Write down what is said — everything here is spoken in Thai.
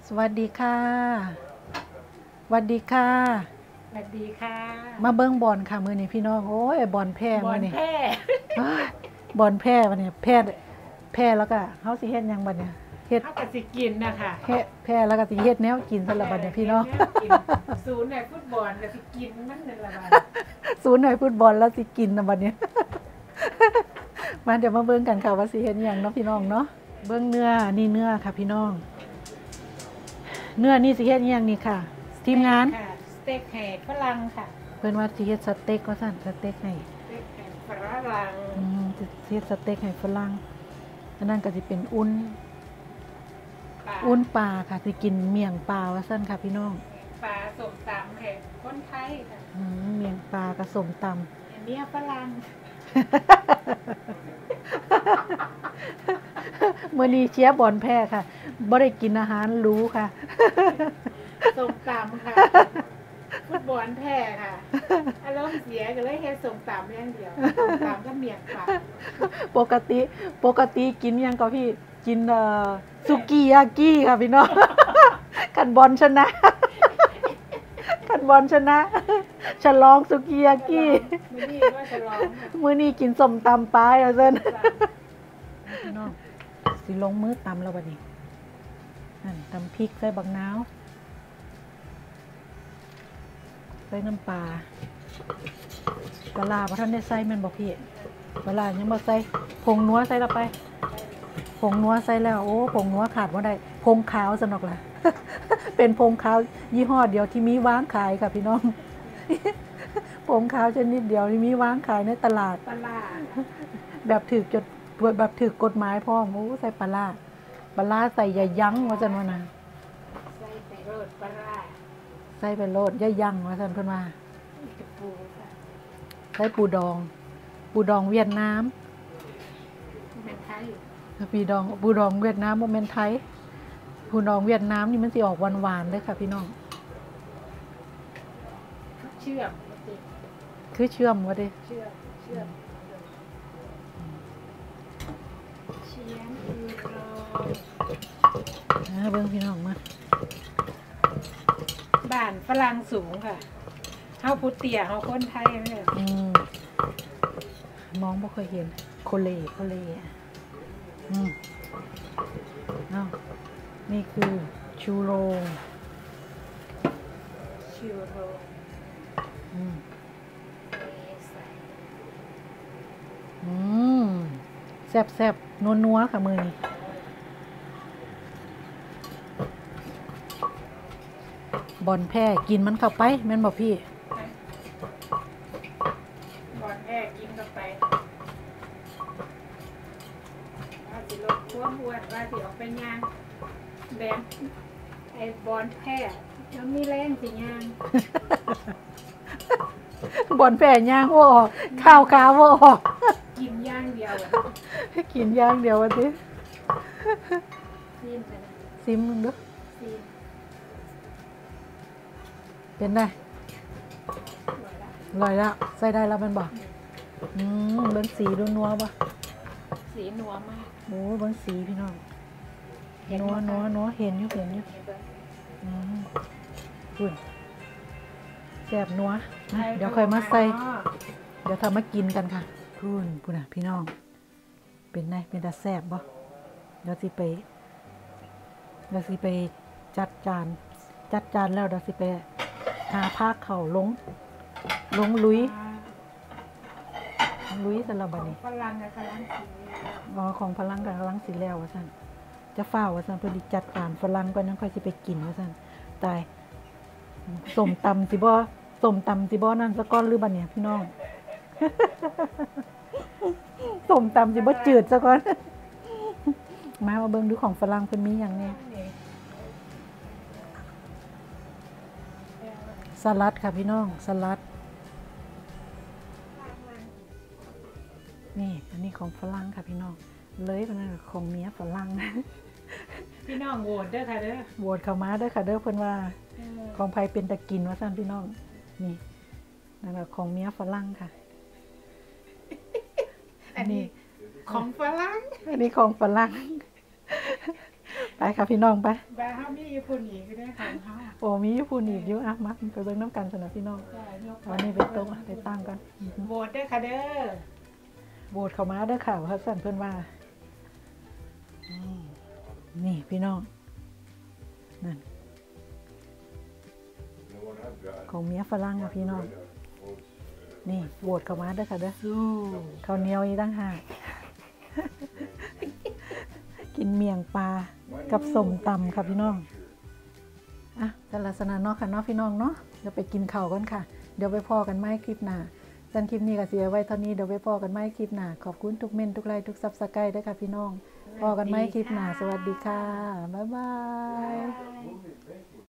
สวัสดีค่ะสวัสดีค่ะสวัสดีค่ะมาเบิ้งบอลค่ะมือนี้พี่น้องโอ้ยบอลแพ้บอมือลนี้แพ้บอลแพ้วันนี้แพ้แล้วก็เฮาสิเฮ็ดหยังบัดเนี่ยเฮ็ดเข้ากับสิกินนะคะแพ้แล้วก็สิเฮ็ดแนวกินสำหรับบัดเนี่ยพี่น้องศูนย์ในฟุตบอลกับสิกินมันเป็นละบัดศูนย์หน่อยฟุตบอลแล้วสิกินนะบัดเนี้ย มาเดี๋ยวมาเบิ้งกันค่ะว่าสิเฮ็ดหยังเนาะพี่น้องเนาะเบิ้งเนื้อนี่เนื้อค่ะพี่น้องเนื้อนี่สิเฮ็ดหยังนี่ค่ะ ทีมงานค่ะสเต็กแห่ฝรั่งค่ะเพิ่นว่าสิเฮ็ดสเต็กว่าซั่นสเต็กให้สเต็กแห่ฝรั่งสิเฮ็ดสเต็กให้ฝรั่งอันนั้นก็สิเป็นอุ่นปลาอุ่นปลาค่ะสิกินเมี่ยงปลาว่าซั่นค่ะพี่น้องปลาสมตำแห่คนไทยค่ะเมี่ยงปลากระสมตำอันนี้ฝรั่งมื้อนี้เชียร์บอลแพ้ค่ะบ่ได้กินอาหารหรูค่ะสมตำค่ะฟุตบอลแพ้ค่ะอารมณ์เสียก็เลยเฮ็ดสมตำอย่างเดียวสมตำก็เมียงปลาปกติกินหยังก็พี่กินสุกี้ยากิค่ะพี่น้อง คันบอลชนะ คันบอลชนะ ฉลองสุกี้ยากิมื้อนี้ว่าจะร้องค่ะมื้อนี้กินส้มตำปลาเอาซั่นพี่น้องสิลงมือตำแล้วบัดนี้นั่นตำพริกใส่บักนาวใส่น้ำปลาปลาร้าบ่ทันได้ใส่แม่นบ่พี่ปลาร้ายังบ่ใส่ผงนัวใส่แล้วไปผงนัวใส่แล้วโอ้ผงนัวขาดบ่ได้ผงขาวสนอกล่ะ เป็นผงขาวยี่ห้อเดียวที่มีวางขายค่ะพี่น้อง ผงขาวชนิดเดียวที่มีวางขายในตลาดปลาร้าแบบถือกฎหมายพร้อมโอ้ใส่ปลาร้าใส่อย่ายั้งว่าซั่นว่านะใส่ไปโรดปลาร้าใส่ไปโลดอย่ายั้งว่าซั่นเพิ่นว่ากระปูค่ะใส่ปูดองเวียดนามเป็นไทยปูดองเวียดนามบ่แม่นไทยปูดองเวียดนามนี่มันสิออกหวานๆเด้อค่ะพี่น้องเชื่อมติคือเชื่อมว่าเด้เชื่อมเชียมคือเราเบิ่งพี่น้องมาบ้านฝรั่งสูงค่ะเฮาผู้เตี้ยเฮาคนไทยเนี่ยมองบ่เคยเห็นโคเลเอ้านี่คือชูโรชิวโร ใส่แซ่บนัวค่ะมือนี้บอลแพ้กินมันเข้าไปแม่นบ่พี่บอลแพ้กินเข้าไปว่าสิลดความอ้วนว่าสิออกไปย่างแบนไอ้บอลแพ้แล้วมีแรงสิย่างบอลแพ้ย่างบ่ออกข้าวขาบ่ออกกินย่างเดียวอะกินอย่างเดียววันนี้ซีมกันนะซิมมึงเด้อซีมเป็นได้สวยละอร่อยแล้วใส่ได้แล้วแมันบ่เบิ่งสีดูนัวบ่สีนัวมากโอ้เบิ่งสีพี่น้องเห็นนัวไหมนัวเห็นอยู่เห็นเบิ่งคุณแซ่บนัวนะเดี๋ยวค่อยมาใส่อ๋อเดี๋ยวทำมากินกันค่ะพูน่ะพี่น้อง เป็นไงเป็นตาแซ่บบ่เดี๋ยวสิไปจัดจานแล้วเดี๋ยวสิไปหาผ้าเข่าลงลุยสำหรับบัดนี้ฝรั่งกับฝรั่งสีของพลังกับพลังสิแล้วว่าซั่นจะฝ้าวว่าซั่นเพิ่นสิจัดการฝรั่งก่อนยังค่อยสิไปกินว่าซั่นตายส้มตำสิบ่นั่นซะก่อนหรือบัดเนี่ยพี่น้อง ส้มตำสิบ่จืดซะก่อน มาเบิ่งดูของฝรั่งเพิ่นมีหยังแน่สลัดค่ะพี่น้องสลัดนี่อันนี้ของฝรั่งค่ะพี่น้องเลยเป็นของเมียฝรั่งพี่น้องโหวตเด้อค่ะเด้อโหวตเข้ามาเด้อค่ะเด้อเพิ่นว่าของไผเป็นตะกินว่าซั่นพี่น้องนี่นั่นแหละของเมียฝรั่งค่ะอันนี้ของฝรั่งอันนี้ของฝรั่งไปค่ะพี่น้องไปบาเฮามีผู้หนีก็ได้ของเฮาโอ้มีอยู่พูนอีกอยู่อ่ะมาไปเบิ่งน้ำกันสนับพี่น้องจ้ะยกตอนนี้ไปโต๊ะไปตั้งกันโหวตด้วยค่ะเด้อโบดเข้ามาเด้อข่าวครับสั่นเพื่อนว่านี่พี่น้องนั่นของเมียฝรั่งอะพี่น้อง นี่โบดเข้ามาเด้อค่ะเด้อสู้ข้าวเหนียวอีกตั้งหาก กินเมียงปลากับส้มตำค่ะพี่น้องอ่ะแต่ลักษณะเนาะค่ะเนาะพี่น้องเนาะเดี๋ยวไปกินข้าวกันค่ะเดี๋ยวไปพอกันไหมคลิปหน้าสั้นคลิปนี้ก็เสียไว้เท่านี้เดี๋ยวไปพอกันไหมคลิปหน้าขอบคุณทุกเม่นทุกไลค์ทุกซับสไครต์ด้วยค่ะพี่น้องพอกันไหมคลิปหน้าสวัสดีค่ะบ๊ายบายบาย